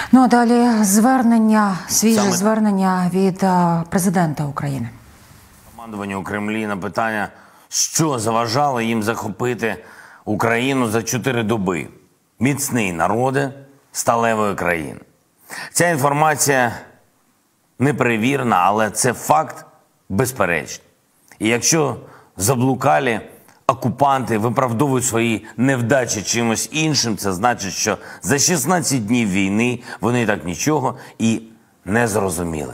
Ну а далі свіже звернення від президента України. Командуванню у Кремлі на питання, що заважало їм захопити Україну за 4 доби. Міцний народи сталевої країни. Ця інформація неперевірена, але це факт безперечний. І якщо заблукалі окупанти виправдовують свої невдачі чимось іншим, це значить, що за 16 днів війни вони так нічого і не зрозуміли.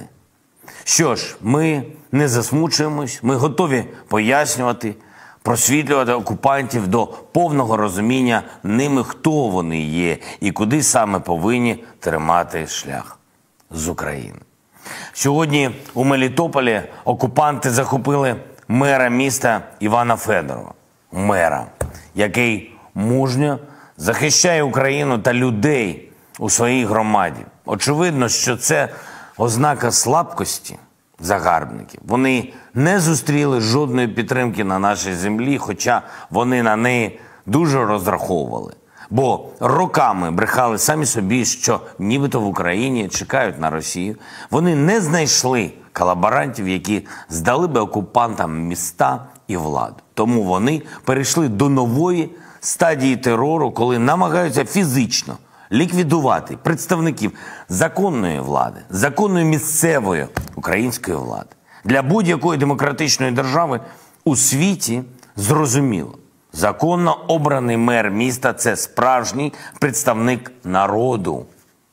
Що ж, ми не засмучуємось, ми готові пояснювати, просвітлювати окупантів до повного розуміння ними, хто вони є і куди саме повинні тримати шлях з України. Сьогодні у Мелітополі окупанти захопили мера міста Івана Федорова. Мера, який мужньо захищає Україну та людей у своїй громаді. Очевидно, що це ознака слабкості загарбників. Вони не зустріли жодної підтримки на нашій землі, хоча вони на неї дуже розраховували. Бо роками брехали самі собі, що нібито в Україні чекають на Росію. Вони не знайшли колаборантів, які здали би окупантам міста і владу. Тому вони перейшли до нової стадії терору, коли намагаються фізично ліквідувати представників законної влади, законної місцевої української влади. Для будь-якої демократичної держави у світі зрозуміло, законно обраний мер міста – це справжній представник народу.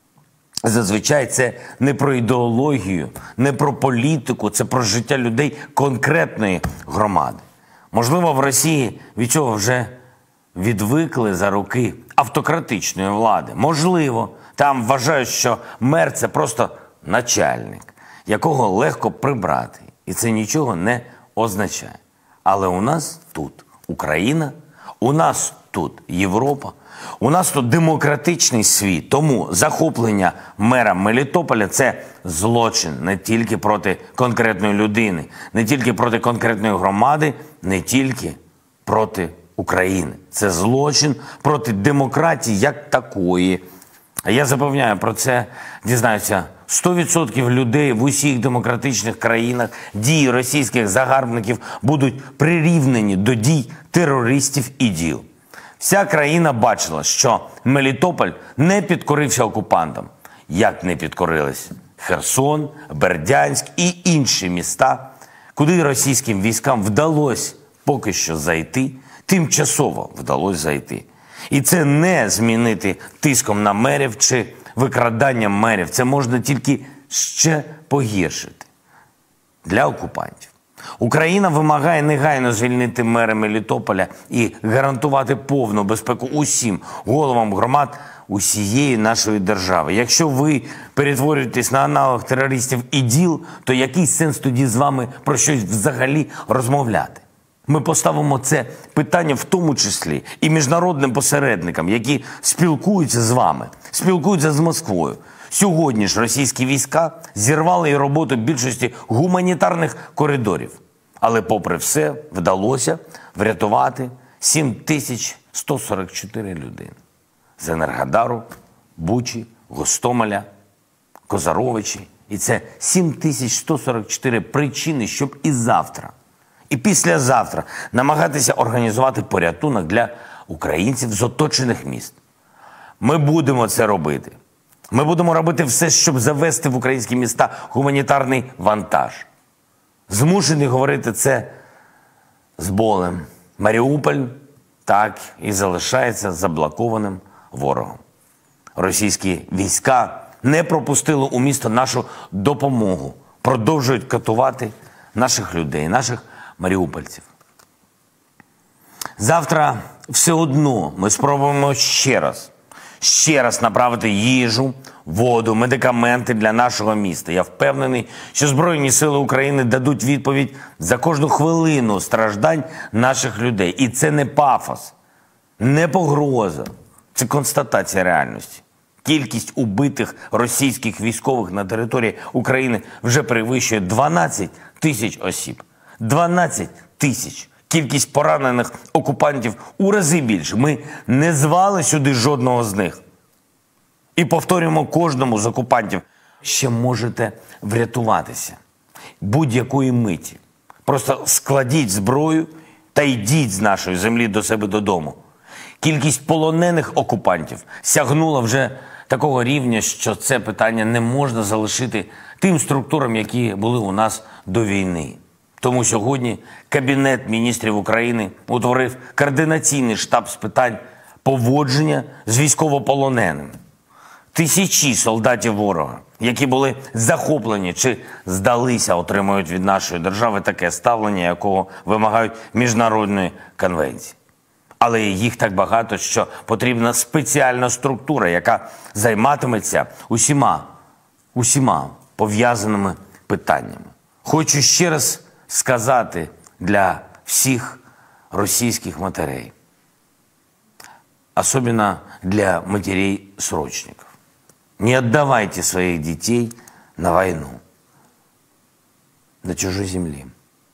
Зазвичай це не про ідеологію, не про політику, це про життя людей конкретної громади. Можливо, в Росії від цього вже відвикли за роки автократичної влади. Можливо, там вважають, що мер – це просто начальник, якого легко прибрати. І це нічого не означає. Але у нас тут Україна, у нас тут Європа, у нас тут демократичний світ. Тому захоплення мера Мелітополя – це злочин не тільки проти конкретної людини, не тільки проти конкретної громади, не тільки проти України. Це злочин проти демократії як такої. А я запевняю, про це дізнаються 100% людей в усіх демократичних країнах. Дії російських загарбників будуть прирівнені до дій терористів і іділ. Вся країна бачила, що Мелітополь не підкорився окупантам, як не підкорились Херсон, Бердянськ і інші міста, куди російським військам вдалося поки що зайти, тимчасово вдалося зайти. І це не змінити тиском на мерів чи викраданням мерів. Це можна тільки ще погіршити для окупантів. Україна вимагає негайно звільнити мера Мелітополя і гарантувати повну безпеку усім головам громад усієї нашої держави. Якщо ви перетворюєтесь на аналог терористів іділ, то який сенс тоді з вами про щось взагалі розмовляти? Ми поставимо це питання в тому числі і міжнародним посередникам, які спілкуються з вами, спілкуються з Москвою. Сьогодні ж російські війська зірвали і роботу більшості гуманітарних коридорів. Але попри все вдалося врятувати 7144 людини. З Енергодару, Бучі, Гостомеля, Козаровичі. І це 7144 причини, щоб і завтра, і післязавтра намагатися організувати порятунок для українців з оточених міст. Ми будемо це робити. Ми будемо робити все, щоб завести в українські міста гуманітарний вантаж. Змушений говорити це з болем. Маріуполь так і залишається заблокованим ворогом. Російські війська не пропустили у місто нашу допомогу. Продовжують катувати наших людей, наших маріупольців. Завтра все одно ми спробуємо ще раз направити їжу, воду, медикаменти для нашого міста. Я впевнений, що Збройні сили України дадуть відповідь за кожну хвилину страждань наших людей. І це не пафос, не погроза. Це констатація реальності. Кількість убитих російських військових на території України вже перевищує 12 тисяч осіб. 12 тисяч. Кількість поранених окупантів у рази більше. Ми не звали сюди жодного з них. І повторюємо кожному з окупантів: ще можете врятуватися будь-якої миті. Просто складіть зброю та йдіть з нашої землі до себе додому. Кількість полонених окупантів сягнула вже такого рівня, що це питання не можна залишити тим структурам, які були у нас до війни. Тому сьогодні Кабінет міністрів України утворив координаційний штаб з питань поводження з військовополоненими. Тисячі солдатів ворога, які були захоплені чи здалися, отримують від нашої держави таке ставлення, якого вимагають міжнародної конвенції. Але їх так багато, що потрібна спеціальна структура, яка займатиметься усіма пов'язаними питаннями. Хочу ще раз сказати для всіх російських матерей, особенно для матерей-срочников: не отдавайте своих детей на войну, на чужой земле.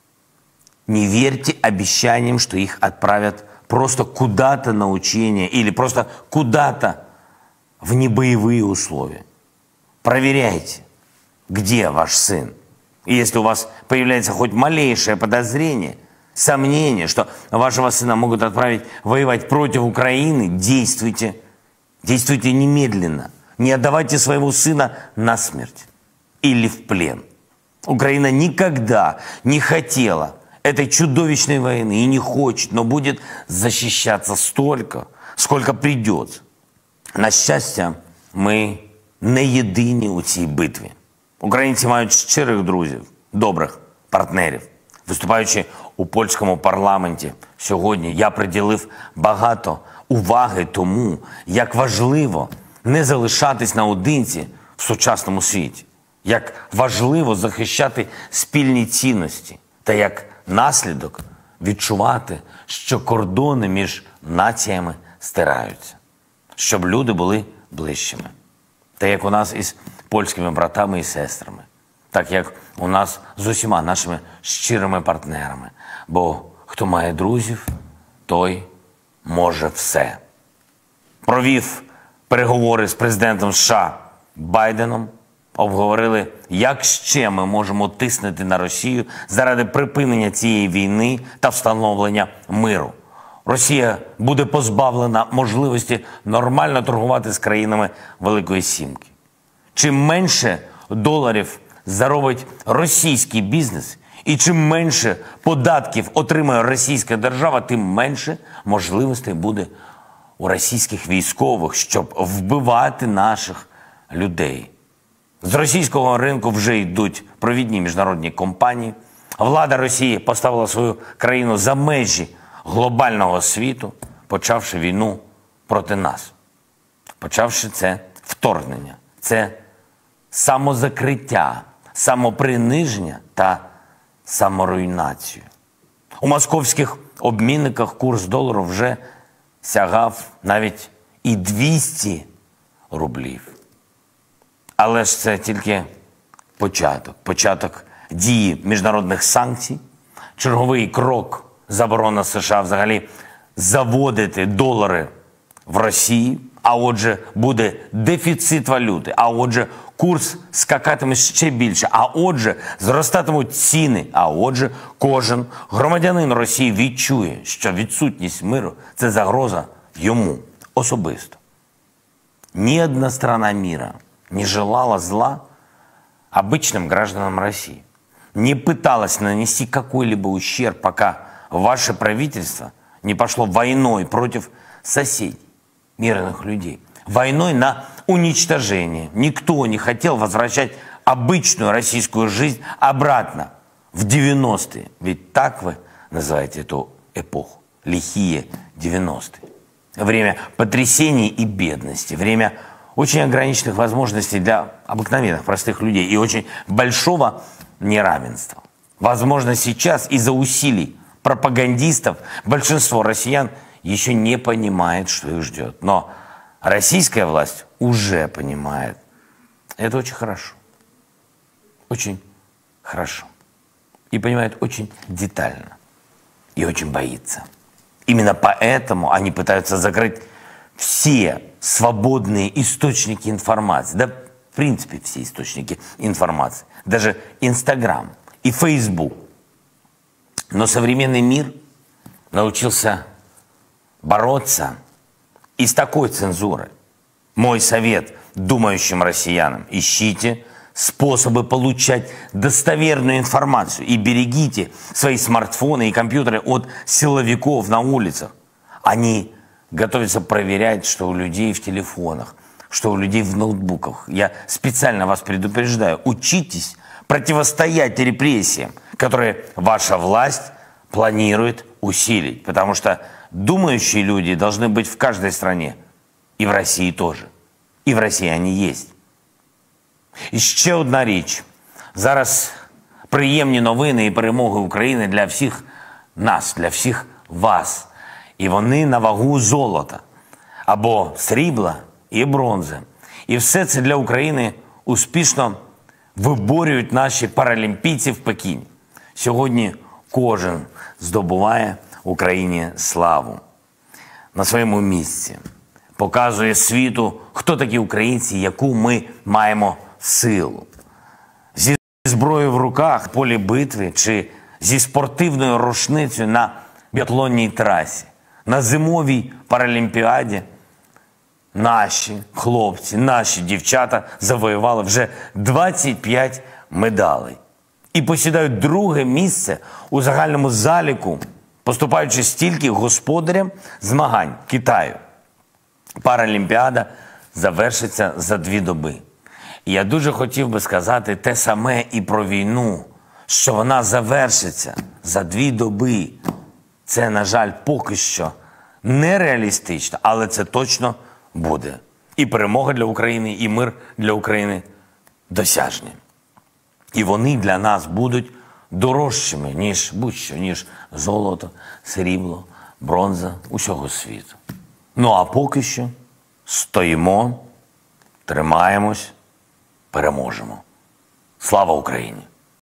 Не верьте обещаниям, что их отправят просто куда-то на учения или просто куда-то в небоевые условия. Проверяйте, где ваш сын. И если у вас появляется хоть малейшее подозрение, сомнение, что вашего сына могут отправить воевать против Украины, действуйте. Действуйте немедленно. Не отдавайте своего сына на смерть или в плен. Украина никогда не хотела этой чудовищной войны и не хочет, но будет защищаться столько, сколько придется. На щастя, ми не єдині у цій битві. Українці мають щирих друзів, добрих партнерів. Виступаючи у польському парламенті сьогодні, я приділив багато уваги тому, як важливо не залишатись наодинці в сучасному світі, як важливо захищати спільні цінності та як наслідок відчувати, що кордони між націями стираються, щоб люди були ближчими. Та як у нас із польськими братами і сестрами, так як у нас з усіма нашими щирими партнерами. Бо хто має друзів, той може все. Провів переговори з президентом США Байденом, обговорили, як ще ми можемо тиснути на Росію заради припинення цієї війни та встановлення миру. Росія буде позбавлена можливості нормально торгувати з країнами Великої Сімки. Чим менше доларів заробить російський бізнес і чим менше податків отримає російська держава, тим менше можливостей буде у російських військових, щоб вбивати наших людей. З російського ринку вже йдуть провідні міжнародні компанії. Влада Росії поставила свою країну за межі глобального світу, почавши війну проти нас. Почавши це вторгнення, це самозакриття, самоприниження та саморуйнацію. У московських обмінниках курс долару вже сягав навіть і 200 рублів. Але ж це тільки початок дії міжнародних санкцій, черговий крок заборона США взагалі заводити долари в Росії, а отже буде дефіцит валюти, а отже курс скакатиме ще більше, а отже зростатимуть ціни, а отже кожен громадянин Росії відчує, що відсутність миру – це загроза йому особисто. Ни одна страна мира не желала зла обычным гражданам России, не пыталась нанести какой-либо ущерб, пока ваше правительство не пошло войной против соседей, мирных людей. Войной на уничтожение. Никто не хотел возвращать обычную российскую жизнь обратно в 90-е. Ведь так вы называете эту эпоху. Лихие 90-е. Время потрясений и бедности. Время очень ограниченных возможностей для обыкновенных простых людей и очень большого неравенства. Возможно, сейчас из-за усилий пропагандистов большинство россиян еще не понимает, что их ждет. Но российская власть уже понимает. Это очень хорошо. Очень хорошо. И понимает очень детально. И очень боится. Именно поэтому они пытаются закрыть все свободные источники информации, да, в принципе, все источники информации, даже Инстаграм и Фейсбук. Но современный мир научился бороться и с такой цензурой. Мой совет думающим россиянам: ищите способы получать достоверную информацию и берегите свои смартфоны и компьютеры от силовиков на улицах. Они готовятся проверять, что у людей в телефонах, что у людей в ноутбуках. Я специально вас предупреждаю: учитесь противостоять репрессиям, которые ваша власть планирует усилить. Потому что думающие люди должны быть в каждой стране. І в Росії теж. І в Росії вони є. І ще одна річ. Зараз приємні новини і перемоги України для всіх нас, для всіх вас. І вони на вагу золота. Або срібла і бронзи. І все це для України успішно виборюють наші паралімпійці в Пекіні. Сьогодні кожен здобуває Україні славу на своєму місці. Показує світу, хто такі українці, яку ми маємо силу. Зі зброєю в руках, в полі битви чи зі спортивною рушницею на біатлонній трасі, на зимовій паралімпіаді наші хлопці, наші дівчата завоювали вже 25 медалей. І посідають друге місце у загальному заліку, поступаючи стільки господарям змагань Китаю. Паралімпіада завершиться за 2 доби. І я дуже хотів би сказати те саме і про війну, що вона завершиться за 2 доби. Це, на жаль, поки що нереалістично, але це точно буде. І перемога для України, і мир для України досяжні. І вони для нас будуть дорожчими, ніж будь-що, ніж золото, срібло, бронза усього світу. Ну а поки що стоїмо, тримаємось, переможемо. Слава Україні!